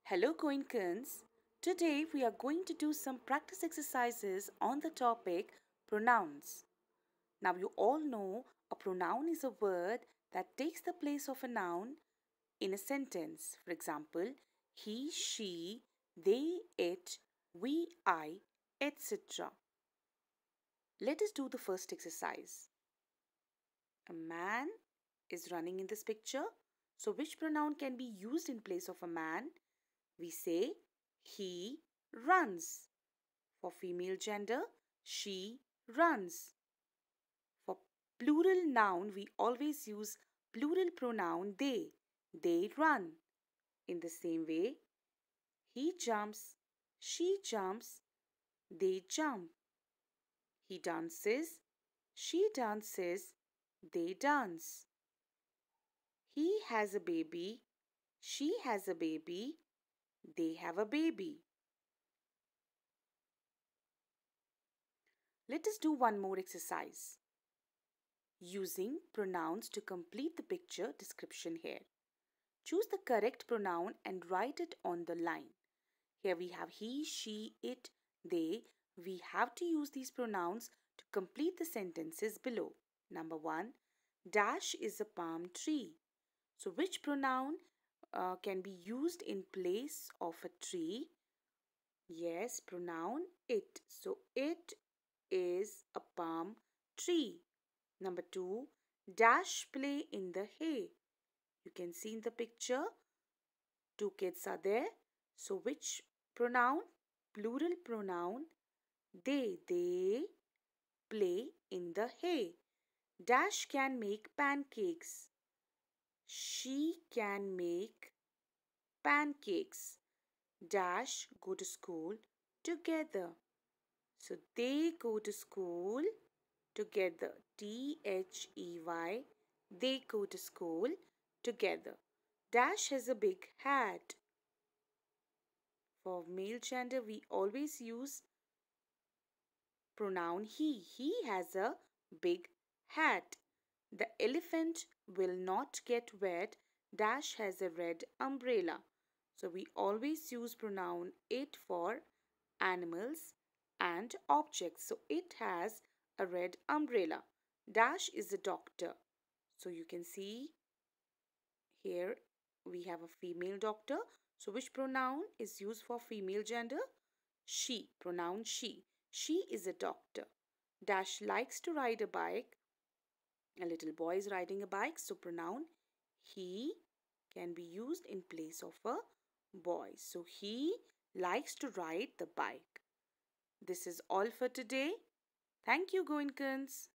Hello Goenkans. Today we are going to do some practice exercises on the topic pronouns. Now you all know a pronoun is a word that takes the place of a noun in a sentence. For example, he, she, they, it, we, I, etc. Let us do the first exercise. A man is running in this picture. So which pronoun can be used in place of a man? We say he runs. For female gender, she runs. For plural noun, we always use plural pronoun they. They run. In the same way, he jumps, she jumps, they jump. He dances, she dances, they dance. He has a baby, she has a baby, they have a baby. Let us do one more exercise using pronouns to complete the picture description here. Choose the correct pronoun and write it on the line. Here we have he, she, it, they. We have to use these pronouns to complete the sentences below. Number 1, dash is a palm tree. So which pronoun can be used in place of a tree? Yes, pronoun it. So it is a palm tree. Number 2, dash play in the hay. You can see in the picture, two kids are there. So which pronoun? Plural pronoun. They play in the hay. Dash can make pancakes. She can make pancakes. Dash go to school together. So they go to school together. They. They go to school together. Dash has a big hat. For male gender, we always use pronoun he. He has a big hat. The elephant will not get wet. Dash has a red umbrella. So we always use pronoun it for animals and objects. So it has a red umbrella. Dash is a doctor. So you can see here we have a female doctor. So which pronoun is used for female gender? She, pronoun she. She is a doctor. Dash likes to ride a bike. A little boy is riding a bike. So pronoun he can be used in place of a boy. So he likes to ride the bike. This is all for today. Thank you, Goenkans.